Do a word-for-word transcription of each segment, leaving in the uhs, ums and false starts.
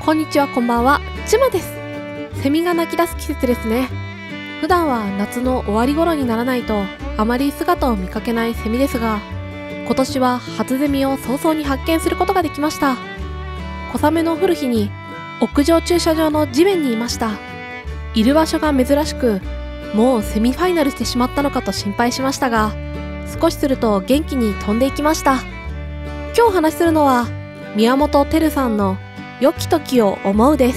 こんにちは、こんばんは、ちまです。セミが鳴き出す季節ですね。普段は夏の終わり頃にならないとあまり姿を見かけないセミですが、今年は初ゼミを早々に発見することができました。小雨の降る日に屋上駐車場の地面にいました。いる場所が珍しく、もうセミファイナルしてしまったのかと心配しましたが、少しすると元気に飛んでいきました。今日お話しするのは宮本照さんの良き時を思うです。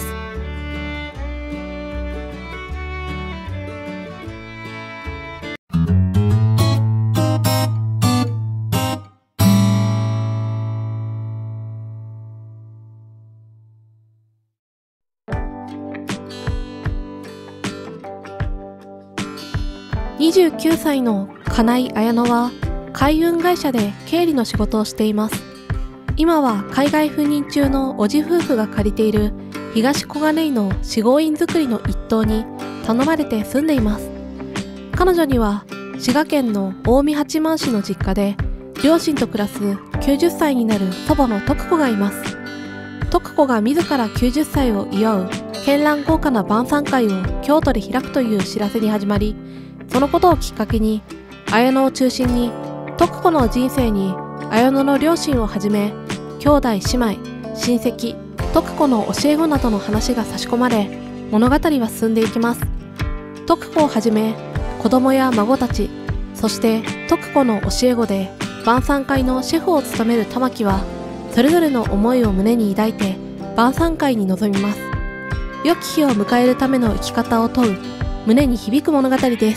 にじゅうきゅうさいの金井綾乃は海運会社で経理の仕事をしています。今は海外赴任中の叔父夫婦が借りている東小金井の四合院造りの一棟に頼まれて住んでいます。彼女には滋賀県の近江八幡市の実家で両親と暮らすきゅうじゅっさいになる祖母の徳子がいます。徳子が自らきゅうじゅっさいを祝う絢爛豪華な晩餐会を京都で開くという知らせに始まり、そのことをきっかけに綾乃を中心に徳子の人生に綾乃の両親をはじめ兄弟姉妹、親戚、徳子の教え子などの話が差し込まれ、物語は進んでいきます。徳子をはじめ子供や孫たち、そして徳子の教え子で晩餐会のシェフを務める玉木はそれぞれの思いを胸に抱いて晩餐会に臨みます。良き日を迎えるための生き方を問う胸に響く物語です。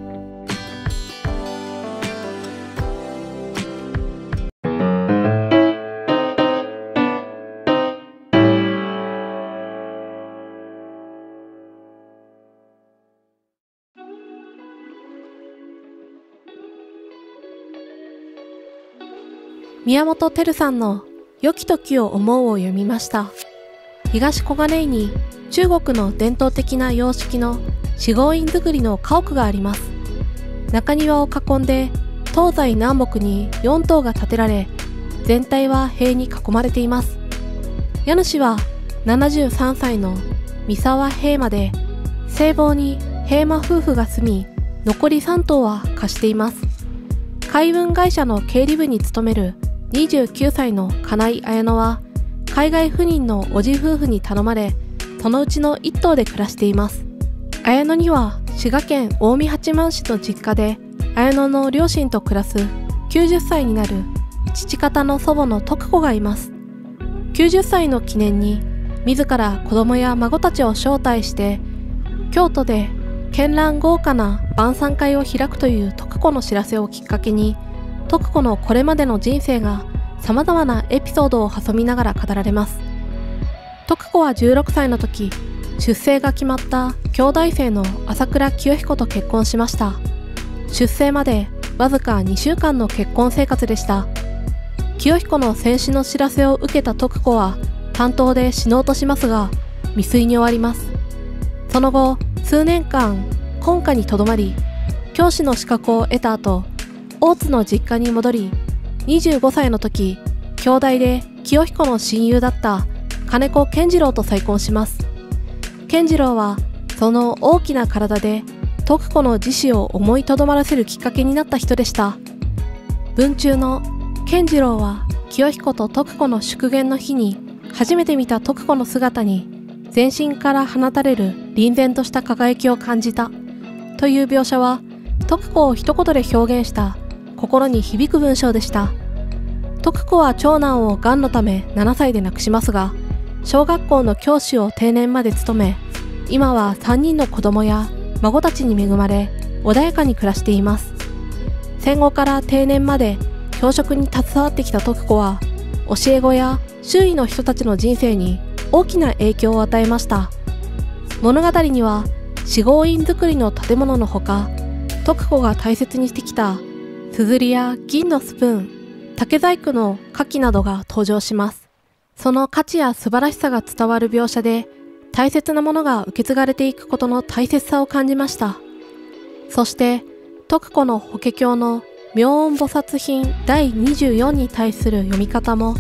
宮本照さんの良き時を思うを読みました。東小金井に中国の伝統的な様式の四合院造りの家屋があります。中庭を囲んで東西南北によん棟が建てられ、全体は塀に囲まれています。家主はななじゅうさんさいの三沢平馬で、正房に平馬夫婦が住み、残りさん棟は貸しています。海運会社の経理部に勤めるにじゅうきゅうさいの金井綾乃は海外赴任の叔父夫婦に頼まれ、そのうちのいっ棟で暮らしています。綾乃には滋賀県近江八幡市の実家で綾乃の両親と暮らすきゅうじゅっさいになる父方の祖母の徳子がいます。きゅうじゅっさいの記念に自ら子供や孫たちを招待して京都で絢爛豪華な晩餐会を開くという徳子の知らせをきっかけに、徳子のこれまでの人生が様々なエピソードを挟みながら語られます。徳子はじゅうろくさいの時、出生が決まった兄弟生の朝倉清彦と結婚しました。出生までわずかにしゅうかんの結婚生活でした。清彦の戦死の知らせを受けた徳子は担当で死のうとしますが、未遂に終わります。その後、数年間婚家にとどまり、教師の資格を得た後、大津の実家に戻り、にじゅうごさいの時、兄弟で清彦の親友だった金子健次郎と再婚します。健次郎はその大きな体で徳子の自死を思いとどまらせるきっかけになった人でした。文中の健次郎は清彦と徳子の祝言の日に初めて見た徳子の姿に全身から放たれる凛然とした輝きを感じたという描写は、徳子を一言で表現した心に響く文章でした。徳子は長男を癌のためななさいで亡くしますが、小学校の教師を定年まで務め、今はさんにんの子供や孫たちに恵まれ穏やかに暮らしています。戦後から定年まで教職に携わってきた徳子は、教え子や周囲の人たちの人生に大きな影響を与えました。物語には四合院造りの建物のほか、徳子が大切にしてきたすずりや銀のスプーン、竹細工の花器などが登場します。その価値や素晴らしさが伝わる描写で、大切なものが受け継がれていくことの大切さを感じました。そして、徳子の法華経の妙音菩薩品だいにじゅうよんに対する読み方も、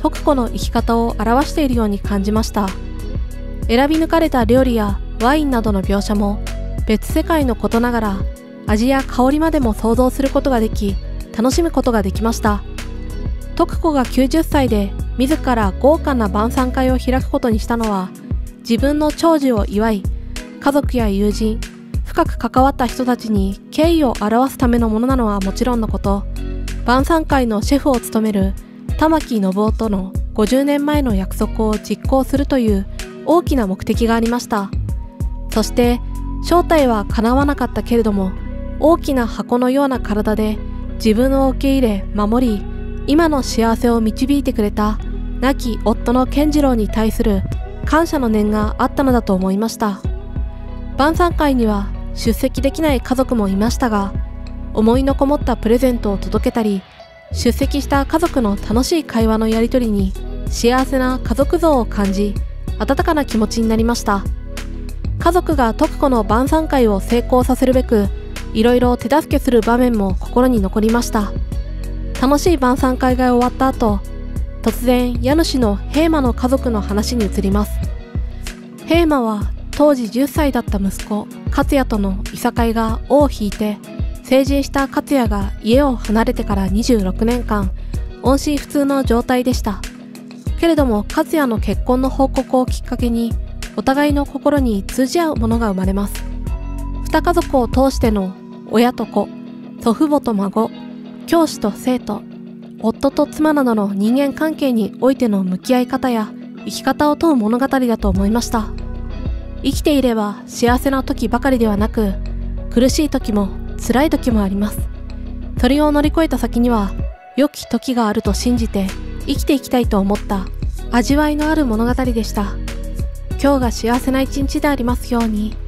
徳子の生き方を表しているように感じました。選び抜かれた料理やワインなどの描写も別世界のことながら味や香りまでも想像することができ、楽しむことができました。徳子がきゅうじゅっさいで自ら豪華な晩餐会を開くことにしたのは、自分の長寿を祝い、家族や友人、深く関わった人たちに敬意を表すためのものなのはもちろんのこと、晩餐会のシェフを務める玉木信夫とのごじゅうねんまえの約束を実行するという大きな目的がありました。そして正体は叶わなかったけれども、大きな箱のような体で自分を受け入れ守り、今の幸せを導いてくれた亡き夫の健次郎に対する感謝の念があったのだと思いました。晩餐会には出席できない家族もいましたが、思いのこもったプレゼントを届けたり、出席した家族の楽しい会話のやりとりに幸せな家族像を感じ、温かな気持ちになりました。家族が徳子の晩餐会を成功させるべく、いろいろ手助けする場面も心に残りました。楽しい晩餐会が終わった後、突然家主の平馬の家族の話に移ります。平馬は当時じゅっさいだった息子勝也とのいさかいが尾を引いて、成人した勝也が家を離れてからにじゅうろくねんかん音信不通の状態でした。けれども勝也の結婚の報告をきっかけに、お互いの心に通じ合うものが生まれます。二家族を通しての親と子、祖父母と孫、教師と生徒、夫と妻などの人間関係においての向き合い方や生き方を問う物語だと思いました。生きていれば幸せな時ばかりではなく、苦しい時も辛い時もあります。それを乗り越えた先には良き時があると信じて生きていきたいと思った味わいのある物語でした。今日が幸せな一日でありますように。